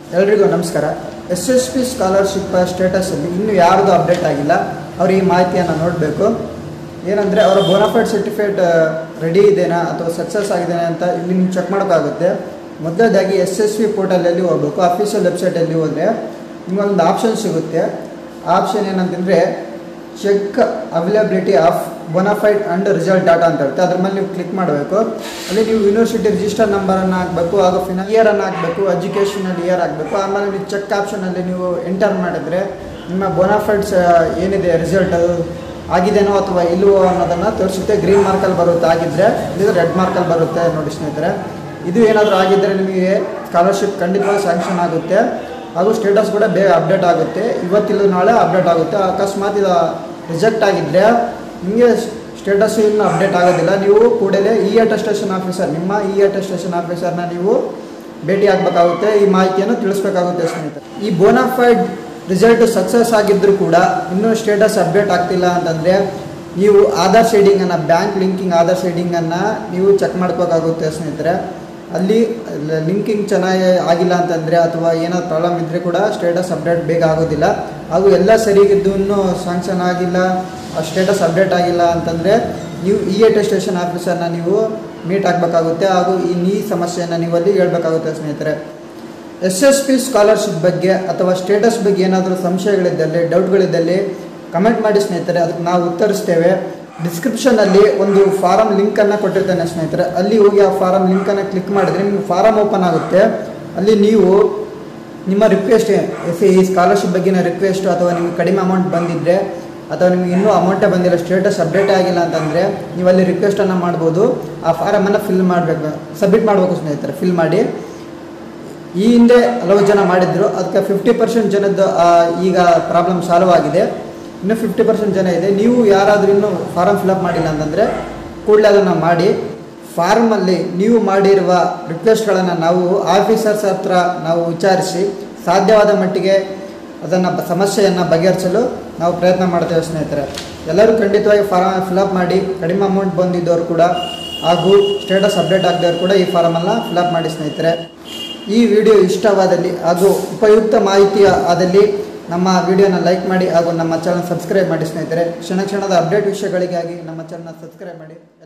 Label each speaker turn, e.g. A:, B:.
A: ಎಲ್ರಿಗೂ ನಮಸ್ಕಾರ. SSP scholarship status ಅಲ್ಲಿ ಇನ್ನೂ ಯಾವುದು ಅಪ್ಡೇಟ್ ಆಗಿಲ್ಲ. ಅವರು ಈ ಮಾಹಿತಿಯನ್ನು ನೋಡಬೇಕು. ಏನಂದರೆ ಅವರ ಬೋನಾಫೈಡ್ ಸರ್ಟಿಫಿಕೇಟ್ ರೆಡಿ ಇದೆನಾ ಅಥವಾ ಸಕ್ಸಸ್ ಆಗಿದೆನಾ ಅಂತ ಇಲ್ಲಿ ನೀವು ಚೆಕ್ ಮಾಡೋಕ್ಕಾಗುತ್ತೆ. ಮೊದಲನೇದಾಗಿ SSP ಪೋರ್ಟಲಲ್ಲಿ ಹೋಗಬೇಕು. ಅಫಿಷಿಯಲ್ ವೆಬ್ಸೈಟಲ್ಲಿ ಹೋದರೆ ನಿಮಗೊಂದು ಆಪ್ಷನ್ ಸಿಗುತ್ತೆ. ಆಪ್ಷನ್ ಏನಂತಂದರೆ check availability of bonafide and result data ಅಂತ ಹೇಳುತ್ತೆ. ಅದ್ರ ಮೇಲೆ ನೀವು ಕ್ಲಿಕ್ ಮಾಡಬೇಕು. ಅಲ್ಲಿ ನೀವು ಯೂನಿವರ್ಸಿಟಿ ರಿಜಿಸ್ಟರ್ ನಂಬರನ್ನು ಹಾಕಬೇಕು, ಹಾಗೂ ಇಯರನ್ನು ಹಾಕಬೇಕು, ಎಜುಕೇಷನಲ್ ಇಯರ್ ಹಾಕಬೇಕು. ಆಮೇಲೆ ನೀವು ಚೆಕ್ ಆಪ್ಷನಲ್ಲಿ ನೀವು ಎಂಟರ್ ಮಾಡಿದ್ರೆ ನಿಮ್ಮ ಬೋನಾಫೈಡ್ಸ್ ಏನಿದೆ ರಿಸಲ್ಟ್ ಅದು ಆಗಿದೆನೋ ಅಥವಾ ಇಲ್ಲವೋ ಅನ್ನೋದನ್ನು ತೋರಿಸುತ್ತೆ. ಗ್ರೀನ್ ಮಾರ್ಕಲ್ಲಿ ಬರುತ್ತೆ ಆಗಿದ್ದರೆ, ಇದು ರೆಡ್ ಮಾರ್ಕಲ್ಲಿ ಬರುತ್ತೆ ನೋಡಿ ಸ್ನೇಹಿತರೆ. ಇದು ಏನಾದರೂ ಆಗಿದ್ದರೆ ನಿಮಗೆ ಸ್ಕಾಲರ್ಶಿಪ್ ಖಂಡಿತವಾಗಿ ಸ್ಯಾಂಕ್ಷನ್ ಆಗುತ್ತೆ, ಹಾಗೂ ಸ್ಟೇಟಸ್ ಕೂಡ ಬೇಗ ಅಪ್ಡೇಟ್ ಆಗುತ್ತೆ. ಇವತ್ತಿಲ್ಲ ನಾಳೆ ಅಪ್ಡೇಟ್ ಆಗುತ್ತೆ. ಅಕಸ್ಮಾತ್ ಇದು ರಿಜೆಕ್ಟ್ ಆಗಿದ್ದರೆ ನಿಮಗೆ ಸ್ಟೇಟಸ್ಸು ಇನ್ನೂ ಅಪ್ಡೇಟ್ ಆಗೋದಿಲ್ಲ. ನೀವು ಕೂಡಲೇ ಅಟೆಸ್ಟೇಷನ್ ಆಫೀಸರ್, ನಿಮ್ಮ ಅಟೆಸ್ಟೇಷನ್ ಆಫೀಸರ್ನ ನೀವು ಭೇಟಿ ಆಗಬೇಕಾಗುತ್ತೆ. ಈ ಮಾಹಿತಿಯನ್ನು ತಿಳಿಸ್ಬೇಕಾಗುತ್ತೆ ಸ್ನೇಹಿತರೆ. ಈ ಬೋನಾಫೈಡ್ ರಿಸಲ್ಟ್ ಸಕ್ಸಸ್ ಆಗಿದ್ದರೂ ಕೂಡ ಇನ್ನೂ ಸ್ಟೇಟಸ್ ಅಪ್ಡೇಟ್ ಆಗ್ತಿಲ್ಲ ಅಂತಂದರೆ ನೀವು ಆಧಾರ್ ಶೇಡಿಂಗನ್ನು, ಬ್ಯಾಂಕ್ ಲಿಂಕಿಂಗ್ ಆಧಾರ್ ಶೇಡಿಂಗನ್ನು ನೀವು ಚೆಕ್ ಮಾಡ್ಕೋಬೇಕಾಗುತ್ತೆ ಸ್ನೇಹಿತರೆ. ಅಲ್ಲಿ ಲಿಂಕಿಂಗ್ ಚೆನ್ನಾಗಿ ಆಗಿಲ್ಲ ಅಂತಂದರೆ ಅಥವಾ ಏನಾದ್ರು ಪ್ರಾಬ್ಲಮ್ ಇದ್ದರೆ ಕೂಡ ಸ್ಟೇಟಸ್ ಅಪ್ಡೇಟ್ ಬೇಗ ಆಗೋದಿಲ್ಲ. ಹಾಗೂ ಎಲ್ಲ ಸರಿಗಿದ್ದು ಇನ್ನೂ ಸ್ಯಾಂಕ್ಷನ್ ಆಗಿಲ್ಲ, ಸ್ಟೇಟಸ್ ಅಪ್ಡೇಟ್ ಆಗಿಲ್ಲ ಅಂತಂದರೆ ನೀವು ಅಟೆಸ್ಟೇಷನ್ ಆಫೀಸರ್ನ ನೀವು ಮೀಟ್ ಆಗಬೇಕಾಗುತ್ತೆ. ಹಾಗೂ ಈ ಸಮಸ್ಯೆಯನ್ನು ನೀವು ಅಲ್ಲಿ ಹೇಳ್ಬೇಕಾಗುತ್ತೆ ಸ್ನೇಹಿತರೆ. SSP ಸ್ಕಾಲರ್ಶಿಪ್ ಬಗ್ಗೆ ಅಥವಾ ಸ್ಟೇಟಸ್ ಬಗ್ಗೆ ಏನಾದರೂ ಸಂಶಯಗಳಿದ್ದಲ್ಲಿ, ಡೌಟ್ಗಳಿದ್ದಲ್ಲಿ ಕಮೆಂಟ್ ಮಾಡಿ ಸ್ನೇಹಿತರೆ, ಅದಕ್ಕೆ ನಾವು ಉತ್ತರಿಸ್ತೇವೆ. ಡಿಸ್ಕ್ರಿಪ್ಷನಲ್ಲಿ ಒಂದು ಫಾರಮ್ ಲಿಂಕನ್ನು ಕೊಟ್ಟಿರ್ತೇನೆ ಸ್ನೇಹಿತರೆ. ಅಲ್ಲಿ ಹೋಗಿ ಆ ಫಾರಮ್ ಲಿಂಕನ್ನು ಕ್ಲಿಕ್ ಮಾಡಿದರೆ ನಿಮಗೆ ಫಾರಮ್ ಓಪನ್ ಆಗುತ್ತೆ. ಅಲ್ಲಿ ನೀವು ನಿಮ್ಮ ರಿಕ್ವೆಸ್ಟ್, ಈ ಸ್ಕಾಲರ್ಶಿಪ್ ಬಗ್ಗಿನ ರಿಕ್ವೆಸ್ಟು ಅಥವಾ ನಿಮಗೆ ಕಡಿಮೆ ಅಮೌಂಟ್ ಬಂದಿದ್ದರೆ ಅಥವಾ ನಿಮಗೆ ಇನ್ನೂ ಅಮೌಂಟೇ ಬಂದಿಲ್ಲ, ಸ್ಟೇಟಸ್ ಅಪ್ಡೇಟ್ ಆಗಿಲ್ಲ ಅಂತಂದರೆ ನೀವು ಅಲ್ಲಿ ರಿಕ್ವೆಸ್ಟನ್ನು ಮಾಡ್ಬೋದು. ಆ ಫಾರಮನ್ನು ಫಿಲ್ ಮಾಡಬೇಕು, ಸಬ್ಮಿಟ್ ಮಾಡಬೇಕು ಸ್ನೇಹಿತರೆ. ಫಿಲ್ ಮಾಡಿ. ಈ ಹಿಂದೆ ಹಲವು ಜನ ಮಾಡಿದ್ರು, ಅದಕ್ಕೆ 50% ಜನದ್ದು ಈಗ ಪ್ರಾಬ್ಲಮ್ ಸಾಲ್ವ್ ಆಗಿದೆ. ಇನ್ನೂ 50% ಜನ ಇದೆ. ನೀವು ಯಾರಾದರೂ ಇನ್ನೂ ಫಾರಮ್ ಫಿಲಪ್ ಮಾಡಿಲ್ಲ ಅಂತಂದರೆ ಕೂಡಲೇ ಅದನ್ನು ಮಾಡಿ. ಫಾರ್ಮಲ್ಲಿ ನೀವು ಮಾಡಿರುವ ರಿಕ್ವೆಸ್ಟ್ಗಳನ್ನು ನಾವು ಆಫೀಸರ್ಸ್ ಹತ್ರ ನಾವು ವಿಚಾರಿಸಿ ಸಾಧ್ಯವಾದ ಮಟ್ಟಿಗೆ ಅದನ್ನು ಸಮಸ್ಯೆಯನ್ನು ಬಗೆಹರಿಸಲು ನಾವು ಪ್ರಯತ್ನ ಮಾಡ್ತೇವೆ ಸ್ನೇಹಿತರೆ. ಎಲ್ಲರೂ ಖಂಡಿತವಾಗಿ ಫಾರಮ್ ಫಿಲಪ್ ಮಾಡಿ. ಕಡಿಮೆ ಅಮೌಂಟ್ ಬಂದಿದ್ದವರು ಕೂಡ ಹಾಗೂ ಸ್ಟೇಟಸ್ ಅಪ್ಡೇಟ್ ಆಗದವ್ರು ಕೂಡ ಈ ಫಾರಮನ್ನು ಫಿಲಪ್ ಮಾಡಿ ಸ್ನೇಹಿತರೆ. ಈ ವಿಡಿಯೋ ಇಷ್ಟವಾದಲ್ಲಿ ಹಾಗೂ ಉಪಯುಕ್ತ ಮಾಹಿತಿ ಆದಲ್ಲಿ ನಮ್ಮ ವಿಡಿಯೋನ ಲೈಕ್ ಮಾಡಿ ಹಾಗೂ ನಮ್ಮ ಚಾನಲ್ ಸಬ್ಸ್ಕ್ರೈಬ್ ಮಾಡಿ ಸ್ನೇಹಿತರೆ. ಕ್ಷಣದ ಅಪ್ಡೇಟ್ ವಿಷಯಗಳಿಗಾಗಿ ನಮ್ಮ ಚಾನಲ್ನ ಸಬ್ಸ್ಕ್ರೈಬ್ ಮಾಡಿ.